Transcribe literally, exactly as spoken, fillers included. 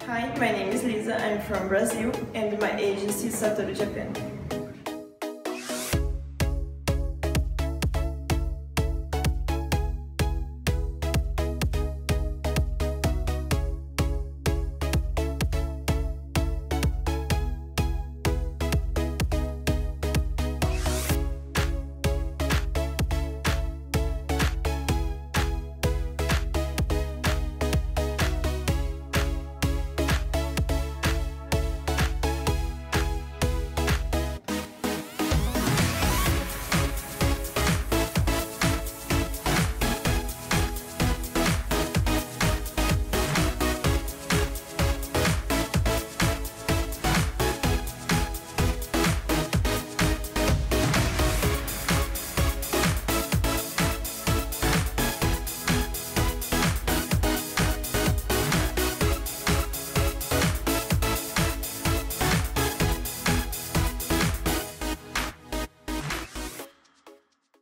Hi, my name is Lisa. I'm from Brazil and my agency is Satoru Japan.